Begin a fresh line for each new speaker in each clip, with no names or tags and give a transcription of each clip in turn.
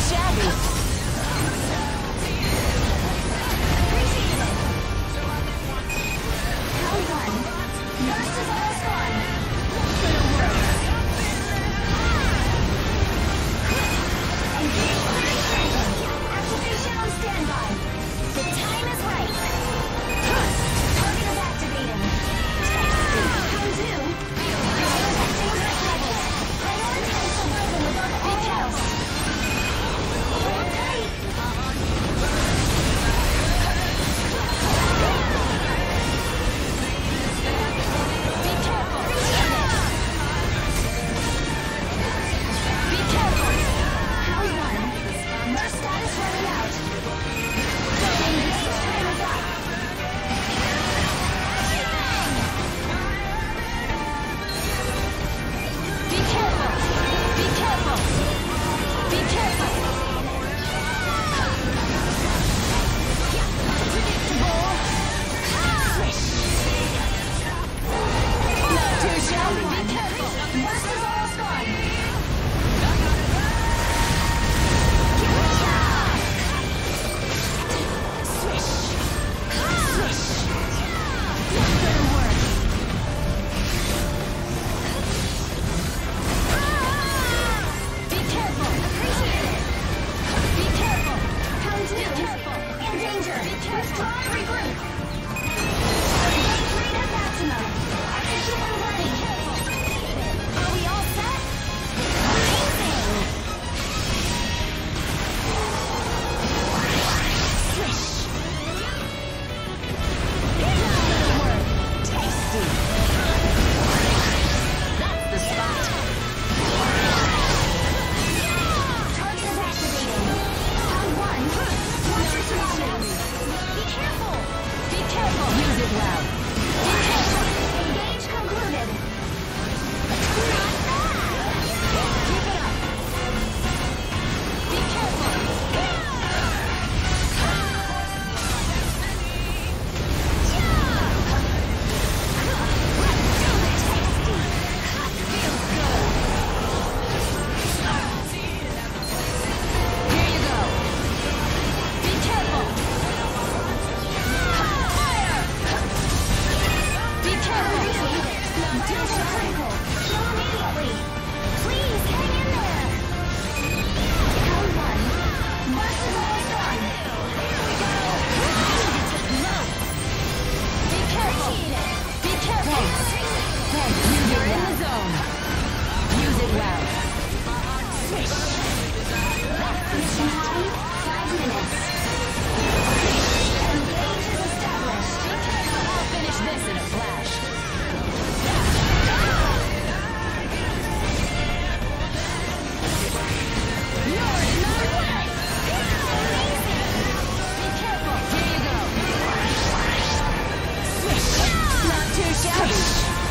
shabby.
Round one. First is almost gone. Engage clear training. Activation on standby. The time is right. Target is activating. Round two. Dangerous levels. Prioritize survival above all else. Hold tight. Be careful. Be careful. Round one. Our status running out. Engage time is up. Be careful. Be careful. Be careful. Predictable. Swish. Not too shabby. Be careful. Burst is almost gone. Swish. Swish. Not gonna work. Be careful. Appreciate it. Be careful. Round two. Be careful. In danger. Be careful. Withdraw and regroup. Engage rate at maximum. Execute when ready. Are we all set? Amazing. Swish. Not gonna work. Tasty. That's the spot. Target is activating. Round one. Watch your surroundings. Be careful. Be careful.
Use it well.
Be careful. Engage concluded. Not bad. Keep it up. Be careful. Tasty. Feels good.
Here you go.
Be careful. Fire. Be careful. Not too critical. Kill immediately. Please hang in there. Round one. Burst is almost gone. Here we go. Low. Be careful. Be careful.
Thanks. You're in the zone. Use it well.
Swish. Mission time, 5 minutes. Engage is established.
I'll finish this in a flash.
You're in my way. Amazing. Be careful.
Here you go.
Swish.
Not too shabby.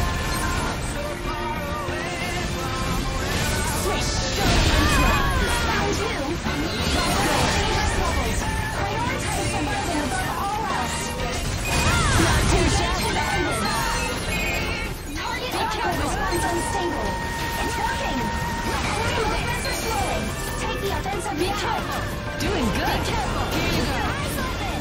Swish. Round two. Dangerous levels. Prioritize survival above all else.
Not too shabby.
Target auto response unstable. It's working. Enemy movements are slowing. Take the offensive now.
Doing good.
Be careful.
Here you go.
Eyes open.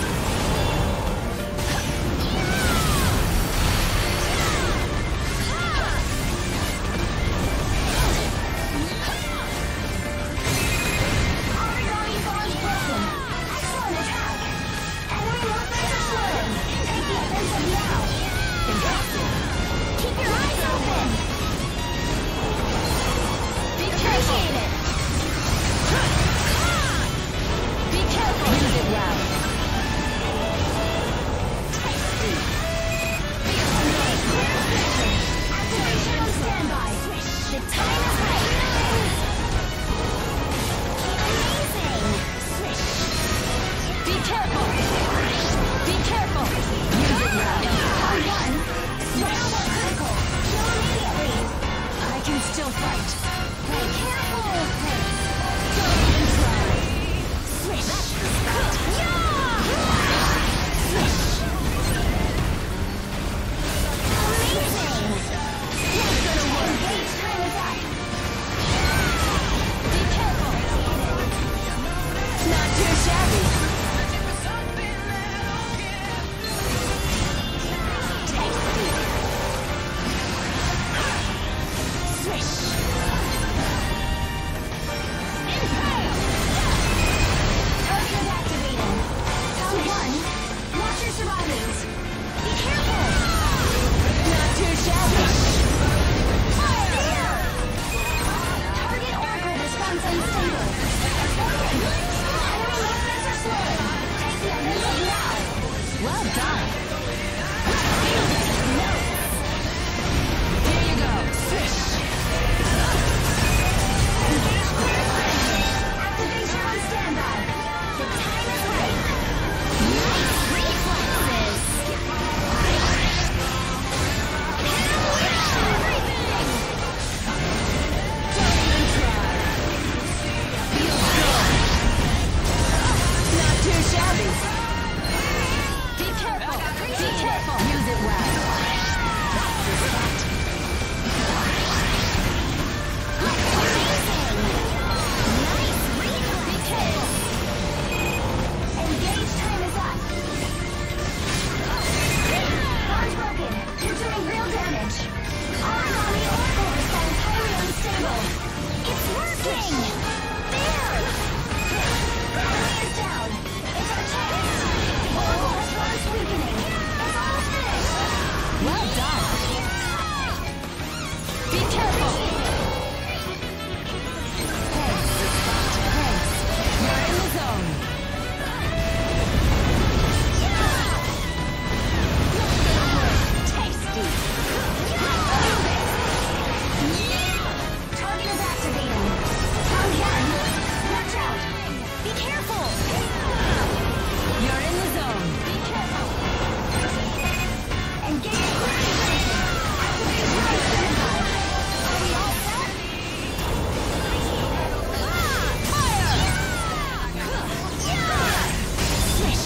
Aragami bond broken. Excellent attack. Enemy movements are slowing. Take the offensive now.
Impressive.
Keep your eyes open. Be careful. Be careful. King! There! Enemy is down! It's our chance! The Oracle has launched weakening! It's almost finished!
Well done. Be careful. Thanks. You're in the zone.
Tasty! Target is activating. Round one. Watch out! Be careful!
You're in the zone.
Be careful! Engage! Activate Rise Standby! Are we all set? Fire! Swish!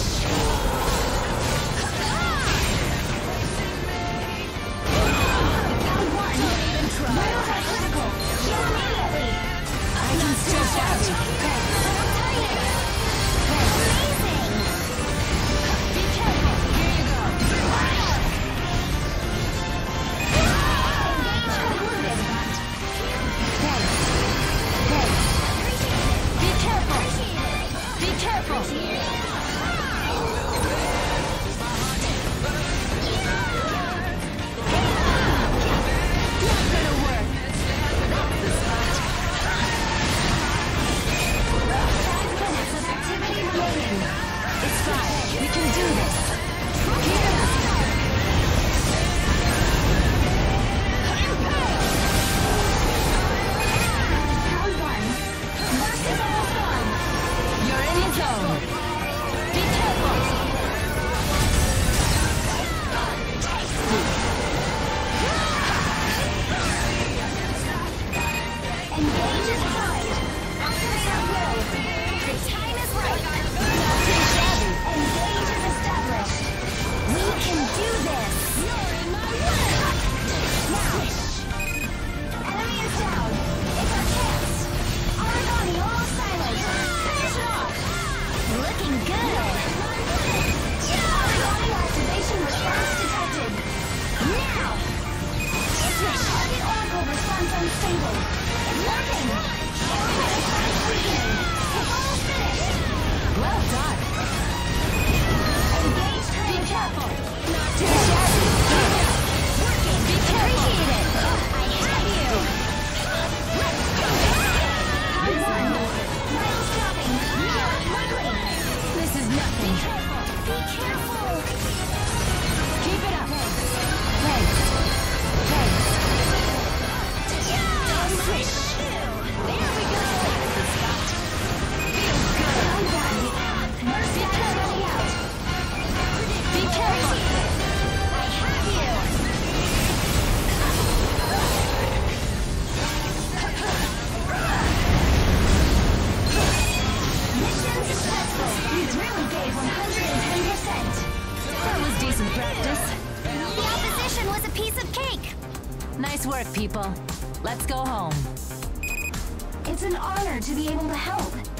Round one. Middles are critical. Heal immediately.
I can still shout.
Amazing!
Be careful. Here you go.
Engage concluded.
Be careful. Be careful. Not gonna work. That's the spot.
5 minutes of activity remaining.
It's fine. We can do this. Here.
Round one. Merciful storm.
You're in the zone. Be careful.
Engage is primed. Activate at will. The time is right.
Not too shabby.
Engage is established. We can do this. You're in my way. Now. Enemy is down. It's our chance. Aragami almost silent. Finish it off. Looking good. Aragami activation response detected. Now. Target Oracle response unstable. It's working. Area is weakening. It's almost finished.
Well done.
Engage
Be
current
careful.
check.
Not too shabby.
Working.
Be careful.
Appreciate it. I have you. Round one. Vital stopping. Heal quickly.
This is nothing.
Be careful.
Keep it up. Thanks.
Swish. There we go.
Feels good.
Round one. Mercy is ready out.
Be careful.
I have you. Mission successful. You really gave 110%.
That was decent practice.
The opposition was a piece of cake.
Nice work, people. Let's go home.
It's an honor to be able to help.